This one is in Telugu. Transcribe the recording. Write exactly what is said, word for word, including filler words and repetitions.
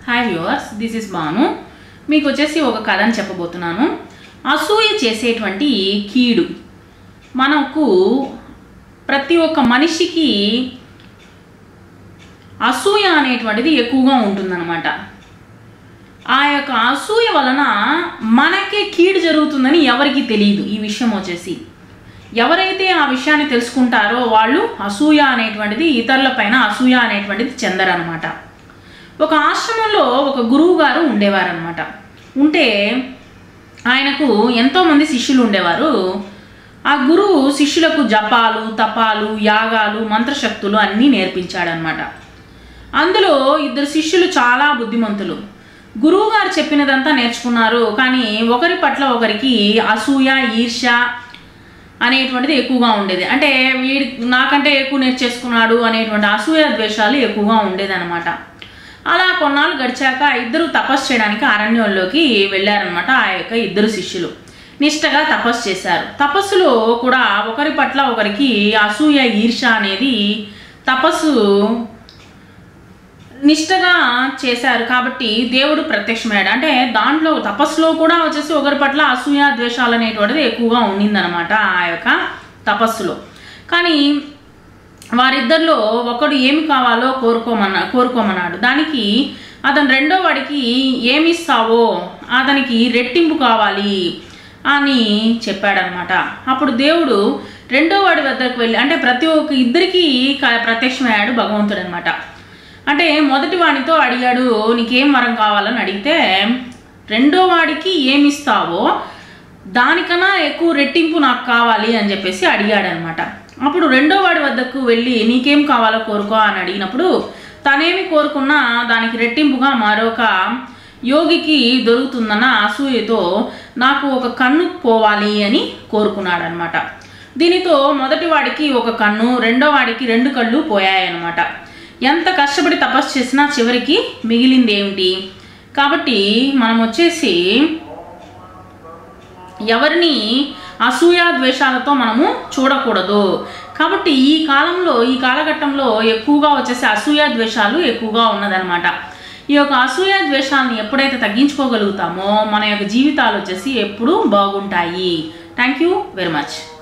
Hi viewers, this is Banu. మీకు వచ్చేసి ఒక కథని చెప్పబోతున్నాను. అసూయ చేసేటువంటి కీడు. మనకు ప్రతి ఒక్క మనిషికి అసూయ అనేటువంటిది ఎక్కువగా ఉంటుందన్నమాట. ఆ యొక్క అసూయ వలన మనకే కీడు జరుగుతుందని ఎవరికి తెలియదు. ఈ విషయం వచ్చేసి ఎవరైతే ఆ విషయాన్ని తెలుసుకుంటారో వాళ్ళు అసూయ అనేటువంటిది ఇతరుల పైన అసూయ అనేటువంటిది చెందరనమాట. ఒక ఆశ్రమంలో ఒక గురువు గారు ఉండేవారనమాట. ఉంటే ఆయనకు ఎంతోమంది శిష్యులు ఉండేవారు. ఆ గురువు శిష్యులకు జపాలు, తపాలు, యాగాలు, మంత్రశక్తులు అన్నీ నేర్పించాడనమాట. అందులో ఇద్దరు శిష్యులు చాలా బుద్ధిమంతులు. గురువు గారు చెప్పినదంతా నేర్చుకున్నారు. కానీ ఒకరి పట్ల ఒకరికి అసూయ, ఈర్ష్య అనేటువంటిది ఎక్కువగా ఉండేది. అంటే వీడి నాకంటే ఎక్కువ నేర్చేసుకున్నాడు అనేటువంటి అసూయ ద్వేషాలు ఎక్కువగా ఉండేదన్నమాట. అలా కొన్నాళ్ళు గడిచాక ఇద్దరు తపస్సు చేయడానికి అరణ్యంలోకి వెళ్ళారనమాట. ఆ యొక్క ఇద్దరు శిష్యులు నిష్టగా తపస్సు చేశారు. తపస్సులో కూడా ఒకరి పట్ల ఒకరికి అసూయ, ఈర్ష్య అనేది తపస్సు నిష్టగా చేశారు కాబట్టి దేవుడు ప్రత్యక్షమయ్యాడు. అంటే దాంట్లో తపస్సులో కూడా వచ్చేసి ఒకరి పట్ల అసూయ, ద్వేషాలు అనేటువంటిది ఎక్కువగా ఉండిందనమాట ఆ యొక్క తపస్సులో. కానీ వారిద్దరిలో ఒకడు ఏమి కావాలో కోరుకోమన్నా కోరుకోమన్నాడు. దానికి అతను రెండో వాడికి ఏమి ఇస్తావో అతనికి రెట్టింపు కావాలి అని చెప్పాడనమాట. అప్పుడు దేవుడు రెండో వాడి వద్దకు వెళ్ళి, అంటే ప్రతి ఒక్క ఇద్దరికి ప్రత్యక్షమయ్యాడు భగవంతుడు అనమాట. అంటే మొదటి వాడితో అడిగాడు, నీకేం వరం కావాలని అడిగితే రెండో వాడికి ఏమి ఇస్తావో దానికన్నా ఎక్కువ రెట్టింపు నాకు కావాలి అని చెప్పేసి అడిగాడనమాట. అప్పుడు రెండో వాడి వద్దకు వెళ్ళి నీకేం కావాలో కోరుకో అని అడిగినప్పుడు తనేమి కోరుకున్నా దానికి రెట్టింపుగా మరొక యోగికి దొరుకుతుందన్న అసూయతో నాకు ఒక కన్ను పోవాలి అని కోరుకున్నాడనమాట. దీనితో మొదటి వాడికి ఒక కన్ను, రెండో వాడికి రెండు కళ్ళు పోయాయన్నమాట. ఎంత కష్టపడి తపస్సు చేసినా చివరికి మిగిలింది ఏమిటి? కాబట్టి మనం వచ్చేసి ఎవరిని అసూయ ద్వేషాలతో మనము చూడకూడదు. కాబట్టి ఈ కాలంలో ఈ కాలఘట్టంలో ఎక్కువగా వచ్చేసి అసూయ ద్వేషాలు ఎక్కువగా ఉన్నదనమాట. ఈ యొక్క అసూయ ద్వేషాలను ఎప్పుడైతే తగ్గించుకోగలుగుతామో మన యొక్క జీవితాలు వచ్చేసి ఎప్పుడూ బాగుంటాయి. Thank you very much.